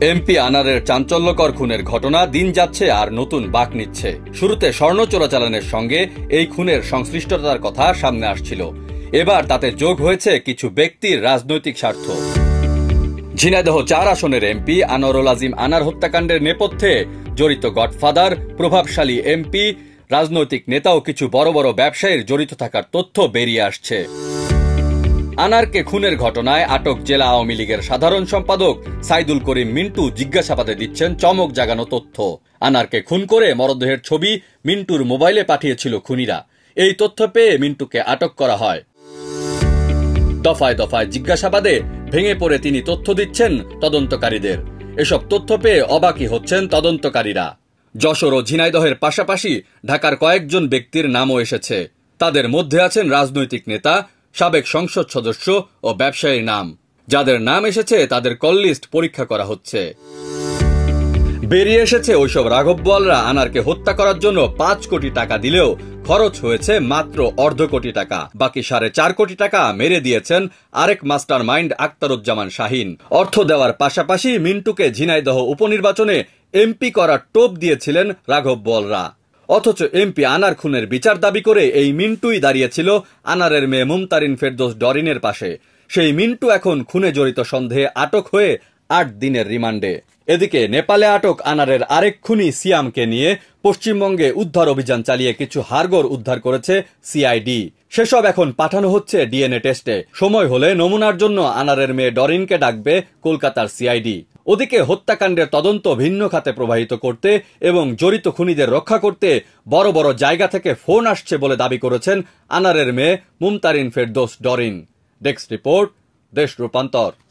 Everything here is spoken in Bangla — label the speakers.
Speaker 1: এমপি আনারের চাঞ্চল্যকর খুনের ঘটনা দিন যাচ্ছে আর নতুন বাঁক নিচ্ছে। শুরুতে স্বর্ণ চোরাচালানের সঙ্গে এই খুনের সংশ্লিষ্টতার কথা সামনে আসছিল। এবার তাতে যোগ হয়েছে কিছু ব্যক্তির রাজনৈতিক স্বার্থ। ঝিনাইদহ ৪ আসনের এমপি আনোয়ারুল আজিম আনার হত্যাকাণ্ডের নেপথ্যে জড়িত গডফাদার, প্রভাবশালী এমপি, রাজনৈতিক নেতা ও কিছু বড় বড় ব্যবসায়ীর জড়িত থাকার তথ্য বেরিয়ে আসছে। আনারকে খুনের ঘটনায় আটক জেলা আওয়ামী লীগের সাধারণ সম্পাদক সাইদুল করিম মিন্টু জিজ্ঞাসাবাদে দিচ্ছেন চমক জাগানো তথ্য। আনারকে খুন করে মরদেহের ছবি মিন্টুর মোবাইলে পাঠিয়েছিল খুনিরা। এই তথ্য পেয়ে মিন্টুকে আটক করা হয়। দফায় দফায় জিজ্ঞাসাবাদে ভেঙে পড়ে তিনি তথ্য দিচ্ছেন তদন্তকারীদের। এসব তথ্য পেয়ে অবাকই হচ্ছেন তদন্তকারীরা। যশোর ও ঝিনাইদহের পাশাপাশি ঢাকার কয়েকজন ব্যক্তির নামও এসেছে। তাদের মধ্যে আছেন রাজনৈতিক নেতা, সাবেক সংসদ সদস্য ও ব্যবসায়ীর নাম। যাদের নাম এসেছে তাদের কল লিস্ট পরীক্ষা করা হচ্ছে। বেরিয়ে এসেছে ওইসব রাঘব বোয়ালরা আনারকে হত্যা করার জন্য ৫ কোটি টাকা দিলেও খরচ হয়েছে মাত্র অর্ধ কোটি টাকা। বাকি ৪.৫ কোটি টাকা মেরে দিয়েছেন আরেক মাস্টার মাইন্ড আক্তারুজ্জামান শাহীন। অর্থ দেওয়ার পাশাপাশি মিন্টুকে ঝিনাইদহ উপনির্বাচনে এমপি করার টোপ দিয়েছিলেন রাঘব বোয়ালরা। অথচ এমপি আনার খুনের বিচার দাবি করে এই মিন্টুই দাঁড়িয়েছিল আনারের মেয়ে মুমতারিন ফেরদৌস ডরিনের পাশে। সেই মিন্টু এখন খুনে জড়িত সন্দেহে আটক হয়ে ৮ দিনের রিমান্ডে। এদিকে নেপালে আটক আনারের আরেক খুনি সিয়ামকে নিয়ে পশ্চিমবঙ্গে উদ্ধার অভিযান চালিয়ে কিছু হাড়গোড় উদ্ধার করেছে সিআইডি। সেসব এখন পাঠানো হচ্ছে ডিএনএ টেস্টে। সময় হলে নমুনার জন্য আনারের মেয়ে ডরিনকে ডাকবে কলকাতার সিআইডি। ওদিকে হত্যাকাণ্ডের তদন্ত ভিন্ন খাতে প্রবাহিত করতে এবং জড়িত খুনিদের রক্ষা করতে বড় বড় জায়গা থেকে ফোন আসছে বলে দাবি করেছেন আনারের মেয়ে মুমতারিন ফেরদৌস ডরিন। ডেস্ক রিপোর্ট, দেশ রূপান্তর।